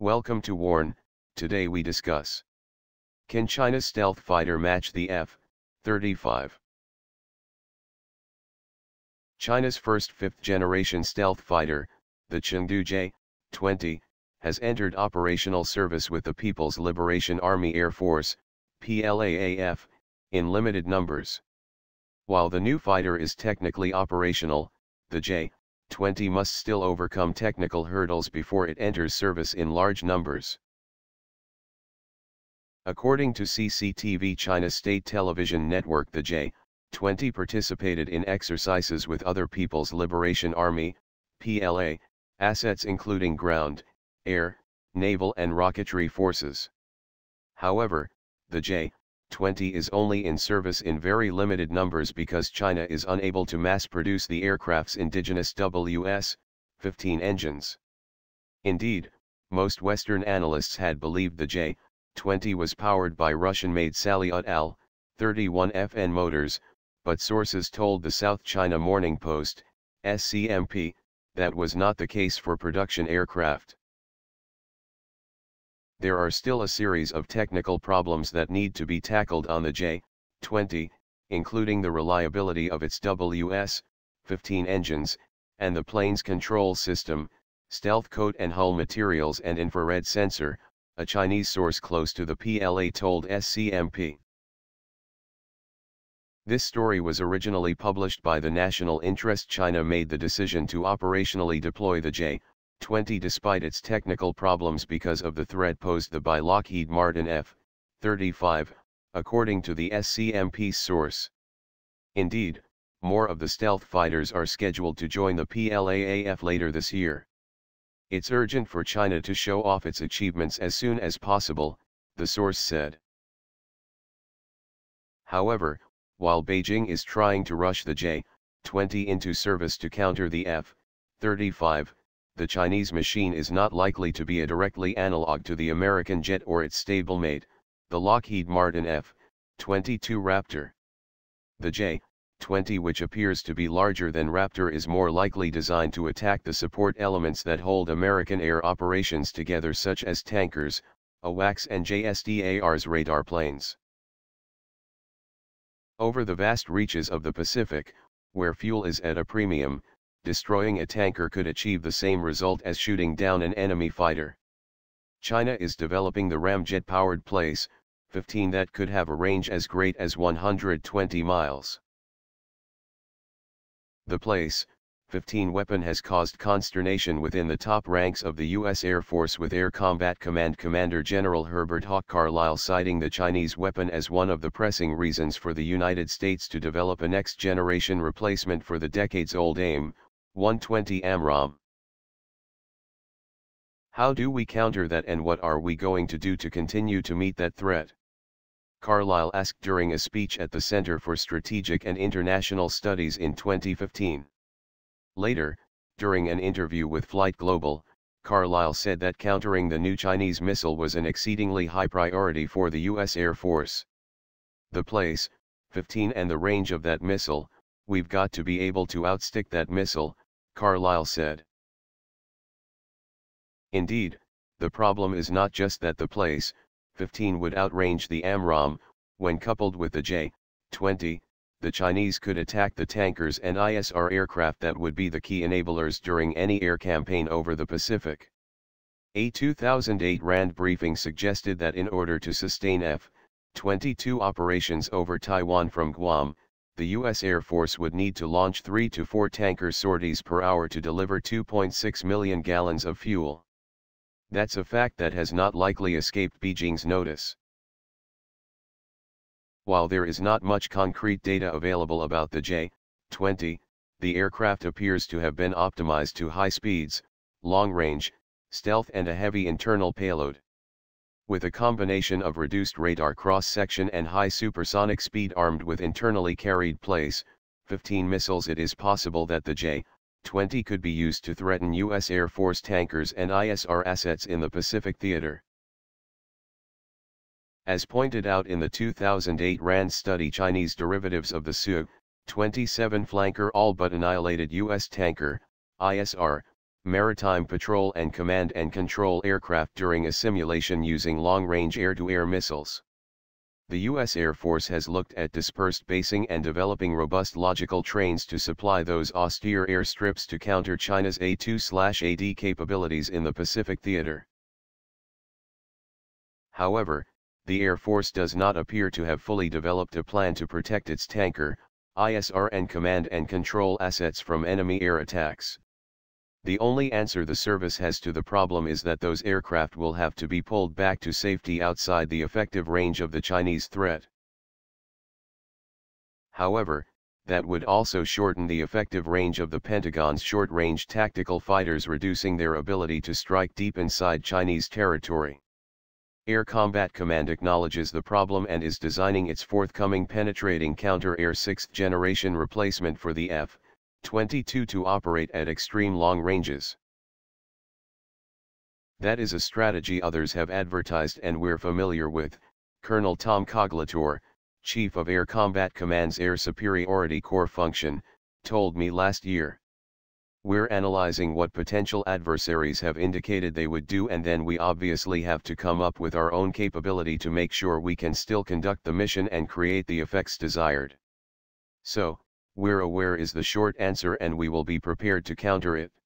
Welcome to Warn. Today we discuss: can China's stealth fighter match the F-35? China's first fifth-generation stealth fighter, the Chengdu J-20, has entered operational service with the People's Liberation Army Air Force, PLAAF, in limited numbers. While the new fighter is technically operational, the J-20 must still overcome technical hurdles before it enters service in large numbers. According to CCTV China State Television Network, the J-20 participated in exercises with other People's Liberation Army, PLA, assets including ground, air, naval and rocketry forces. However, the J-20 is only in service in very limited numbers because China is unable to mass-produce the aircraft's indigenous WS-15 engines. Indeed, most Western analysts had believed the J-20 was powered by Russian-made Salyut AL-31FN motors, but sources told the South China Morning Post, SCMP, that was not the case for production aircraft. There are still a series of technical problems that need to be tackled on the J-20, including the reliability of its WS-15 engines, and the plane's control system, stealth coat and hull materials and infrared sensor, a Chinese source close to the PLA told SCMP. This story was originally published by the National Interest. China made the decision to operationally deploy the J-20 despite its technical problems because of the threat posed by Lockheed Martin F-35, according to the SCMP's source. Indeed, more of the stealth fighters are scheduled to join the PLAAF later this year. It's urgent for China to show off its achievements as soon as possible, the source said. However, while Beijing is trying to rush the J-20 into service to counter the F-35, the Chinese machine is not likely to be a directly analog to the American jet or its stablemate, the Lockheed Martin F-22 Raptor. The J-20, which appears to be larger than Raptor, is more likely designed to attack the support elements that hold American air operations together, such as tankers, AWACS and JSDAR's radar planes. Over the vast reaches of the Pacific, where fuel is at a premium, destroying a tanker could achieve the same result as shooting down an enemy fighter. China is developing the ramjet-powered PLAAF-15 that could have a range as great as 120 miles. The PLAAF-15 weapon has caused consternation within the top ranks of the U.S. Air Force, with Air Combat Command Commander General Herbert Hawk Carlisle citing the Chinese weapon as one of the pressing reasons for the United States to develop a next-generation replacement for the decades-old AIM-120 AMRAAM. How do we counter that, and what are we going to do to continue to meet that threat? Carlisle asked during a speech at the Center for Strategic and International Studies in 2015. Later, during an interview with Flight Global, Carlisle said that countering the new Chinese missile was an exceedingly high priority for the U.S. Air Force. The PLAAF-15 and the range of that missile, we've got to be able to outstick that missile, Carlisle said. Indeed, the problem is not just that the PLAAF-15 would outrange the AMRAAM. When coupled with the J-20, the Chinese could attack the tankers and ISR aircraft that would be the key enablers during any air campaign over the Pacific. A 2008 RAND briefing suggested that in order to sustain F-22 operations over Taiwan from Guam, the U.S. Air Force would need to launch 3 to 4 tanker sorties per hour to deliver 2.6 million gallons of fuel. That's a fact that has not likely escaped Beijing's notice. While there is not much concrete data available about the J-20, the aircraft appears to have been optimized to high speeds, long range, stealth and a heavy internal payload. With a combination of reduced radar cross-section and high supersonic speed armed with internally carried PLAAF-15 missiles, it is possible that the J-20 could be used to threaten U.S. Air Force tankers and ISR assets in the Pacific theater. As pointed out in the 2008 RAND study, Chinese derivatives of the Su-27 flanker all but annihilated U.S. tanker, ISR, maritime patrol and command and control aircraft during a simulation using long-range air-to-air missiles. The U.S. Air Force has looked at dispersed basing and developing robust logical trains to supply those austere airstrips to counter China's A2/AD capabilities in the Pacific theater. However, the Air Force does not appear to have fully developed a plan to protect its tanker, ISR and command and control assets from enemy air attacks. The only answer the service has to the problem is that those aircraft will have to be pulled back to safety outside the effective range of the Chinese threat. However, that would also shorten the effective range of the Pentagon's short-range tactical fighters, reducing their ability to strike deep inside Chinese territory. Air Combat Command acknowledges the problem and is designing its forthcoming penetrating counter-air 6th-generation replacement for the F-22 to operate at extreme long ranges. That is a strategy others have advertised and we're familiar with, Colonel Tom Coglator, Chief of Air Combat Command's Air Superiority Corps function, told me last year. We're analyzing what potential adversaries have indicated they would do, and then we obviously have to come up with our own capability to make sure we can still conduct the mission and create the effects desired. So, we're aware is the short answer, and we will be prepared to counter it.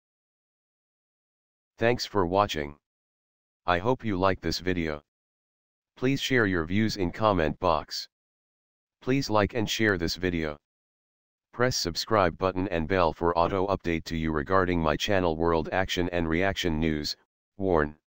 Thanks for watching. I hope you like this video. Please share your views in comment box. Please like and share this video. Press subscribe button and bell for auto update to you regarding my channel World Action and Reaction News. Warn.